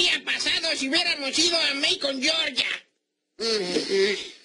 habría pasado si hubiéramos ido a Macon, Georgia?